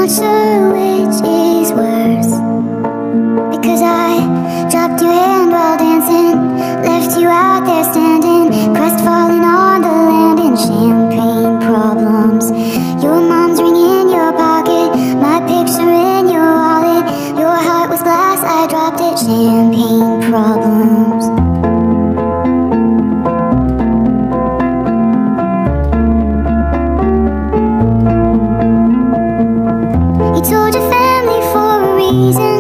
not sure which is worse, because I dropped your hand while dancing, left you out there standing, crestfallen on the land in champagne problems. Your mom's ring in your pocket, my picture in your wallet. Your heart was glass, I dropped it. Champagne problems. You told your family for a reason.